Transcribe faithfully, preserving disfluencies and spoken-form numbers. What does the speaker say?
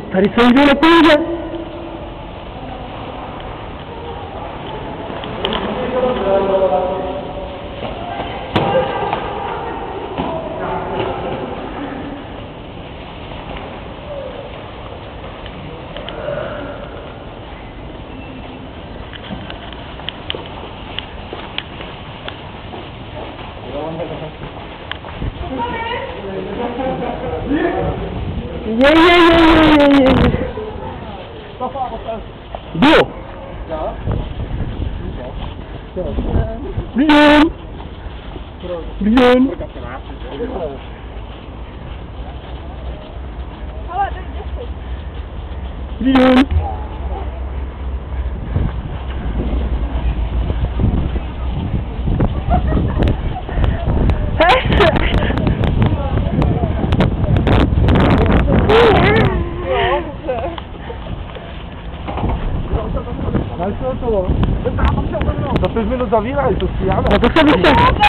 Tady se jde na půjde. Je, je, je, je, je, je. Kdo? Ja. Brian! Brian! Brian! Weißt du was, aber? Za pět minut zavírají, to si já. No to se vyšel.